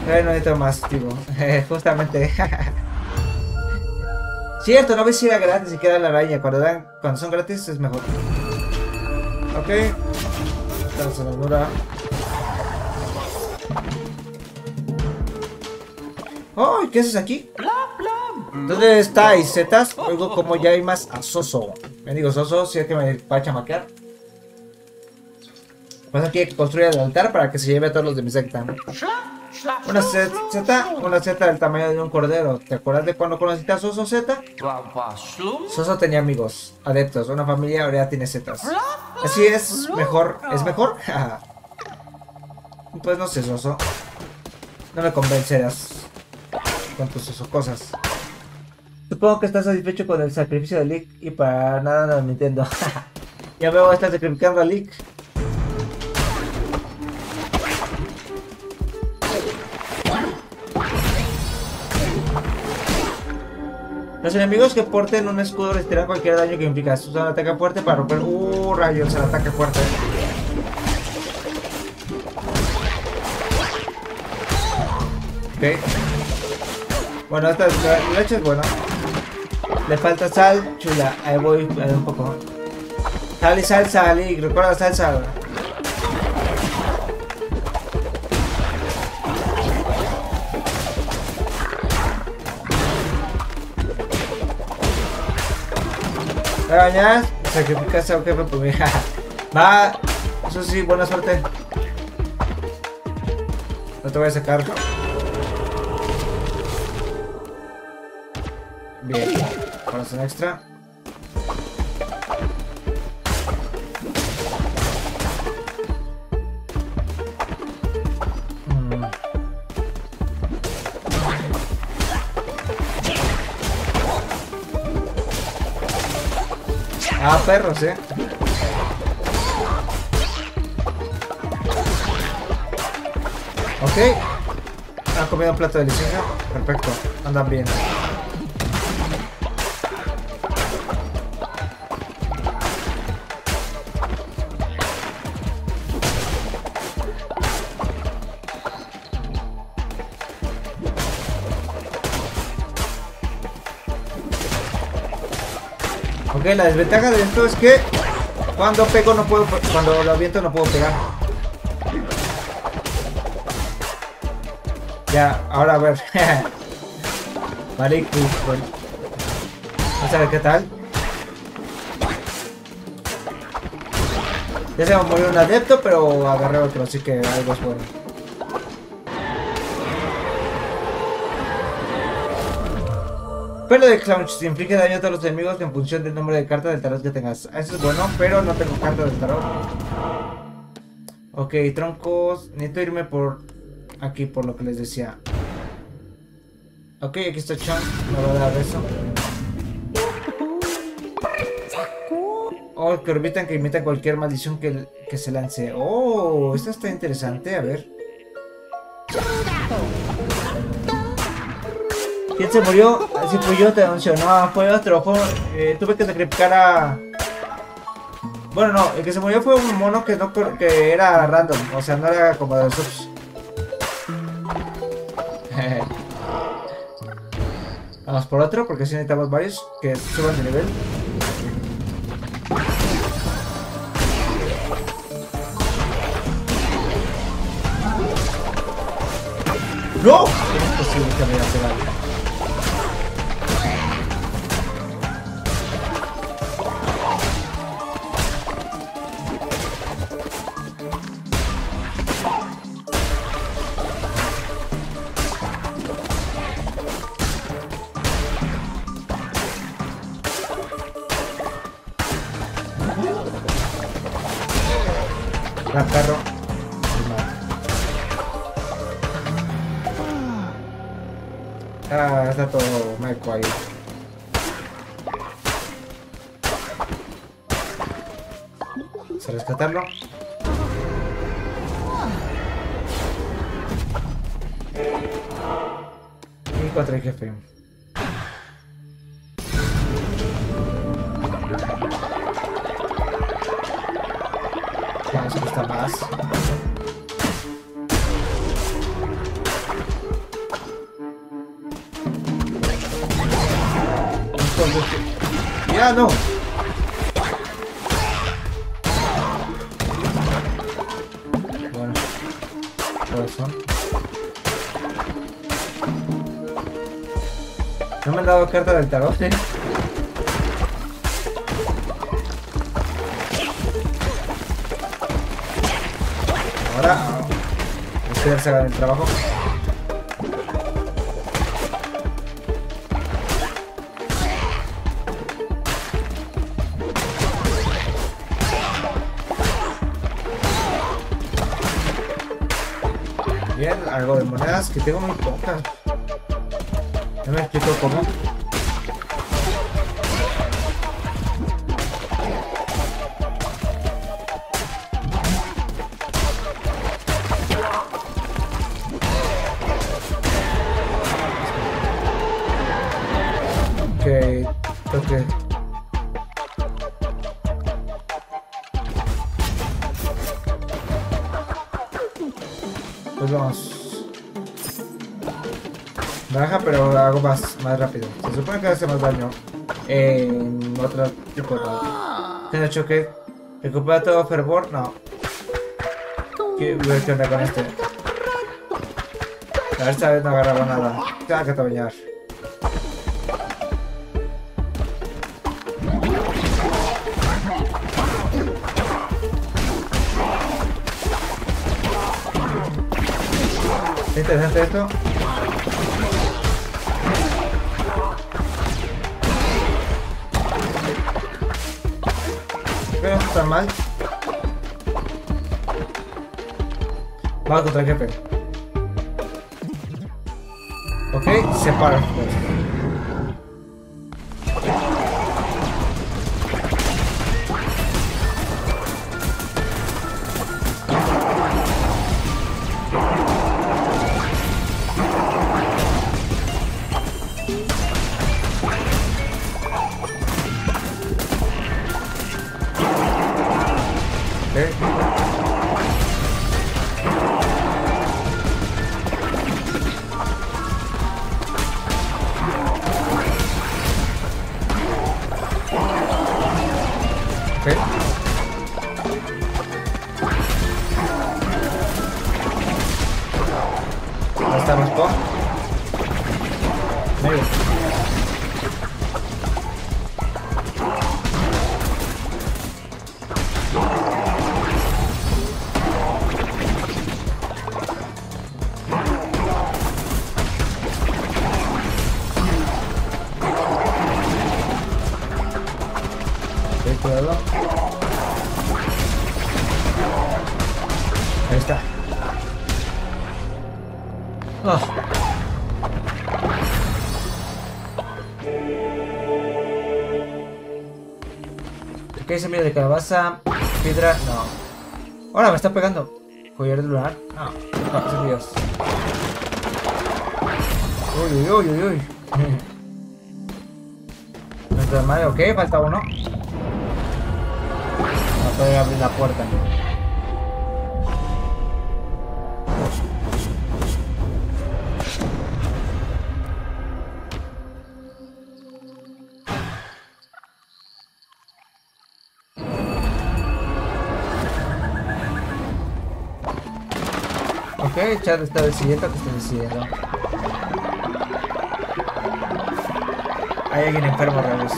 No necesito más, tipo. Justamente. Cierto, no ves si era gratis si queda la araña. Cuando son gratis es mejor. Ok. Estamos en la armadura. Oh, ¿qué haces aquí? ¿Dónde estáis, Zetas? Oigo como ya hay más a Soso. Me digo Soso, si es que me va a chamaquear. Pues aquí hay que construir el altar para que se lleve a todos los de mi secta. Una zeta del tamaño de un cordero. ¿Te acuerdas de cuando conociste a Soso, Zeta? Soso tenía amigos, adeptos, una familia, ahora ya tiene zetas. Así es, mejor. ¿Es mejor? Pues no sé, Soso. No me convencerás con tus cosas. Supongo que estás satisfecho con el sacrificio de Lick y para nada no Nintendo. Ya veo, estás sacrificando a Lick. Los enemigos que porten un escudo resistirán cualquier daño que implica. Usan un ataque fuerte para romper. Rayos, el ataque fuerte. Ok. Bueno, esta leche es buena. Le falta sal, chula. Ahí voy un poco. Sal y salsa, Ali. Recuerda la salsa. Arañas, sacrificas a un jefe por mí. Va, eso sí, buena suerte. No te voy a sacar. Bien, corazón extra. Ah, perros, Ok. Han comido un plato delicioso. Perfecto, andan bien. Ok, la desventaja de esto es que cuando pego no puedo, cuando lo aviento no puedo pegar. Ya, ahora a ver. Vale, bueno. Vamos a ver qué tal. Ya se me murió un adepto, pero agarré otro, así que algo es bueno. Pero de Clown se inflige daño a todos los enemigos en función del número de cartas del tarot que tengas. Eso es bueno, pero no tengo cartas del tarot. Ok, troncos. Necesito irme por aquí, por lo que les decía. Ok, aquí está Chan. Me va a dar eso. Oh, que orbitan, que imitan cualquier maldición que se lance. Oh, esto está interesante. A ver. ¿Quién se murió? Si fui yo, te anuncio. No, fue otro. Tuve que sacrificar a... Bueno, no, el que se murió fue un mono que era random. O sea, no era como de los subs. Vamos por otro, porque si necesitamos varios que suban de nivel. ¡No! ¿Cómo es posible que me haya pegado? La carro. Ah, está todo meco ahí. Vamos a rescatarlo. Y contra el jefe. Nos cuesta más. ¡Ah, no! Bueno. Corazón. No me han dado carta del tarot, ¿eh? Ahora... Espero que se haga el trabajo. Bien, algo de monedas que tengo muy pocas. No me explico cómo. Ok. Pues vamos. Baja, pero hago más rápido. Se supone que hace más daño en otro tipo de ataque. Tiene choque. Recupera todo fervor. No. ¿Qué onda con este? A ver, esta vez no agarraba nada. Tengo que ataballar. ¿Es interesante esto? Pero no está mal. Vamos contra el jefe. Ok, se para. Estamos con medio. Cuidado. Ahí está. Oh. ¿Qué semilla de calabaza? Piedra, no. Ahora me está pegando. Collar de lunar, no. No, Dios. Uy, uy, uy, uy. Nuestro armario, ok, falta uno. No puede abrir la puerta. Ok, Chad está decidiendo que está decidiendo. Hay alguien enfermo, Reus.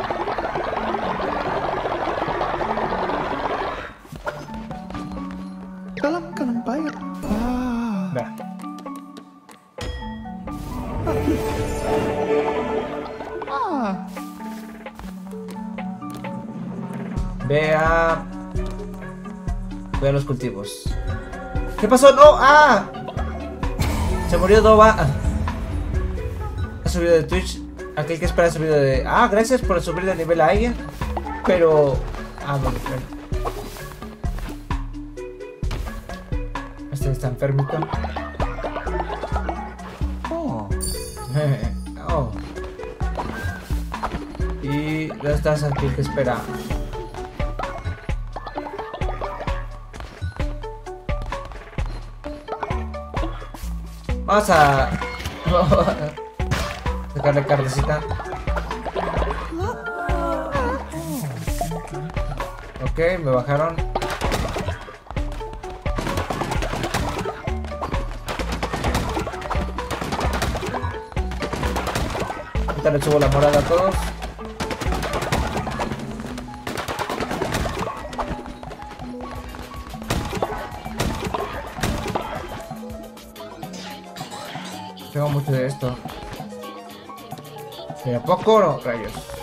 Vea. Ve a los cultivos. ¿Qué pasó? ¡No! ¡Ah! Se murió Doba. Ha subido de Twitch. Aquel que espera subir de... Ah, gracias por subir de nivel a alguien. Pero... Ah, bueno, claro. Este está enfermito. Oh. Oh. Y... ¿dónde estás aquel que espera? Vamos a... sacarle carnecita. Ok, me bajaron. Ahorita le subo la morada a todos. Tengo mucho de esto. ¿De a poco o no? Rayos.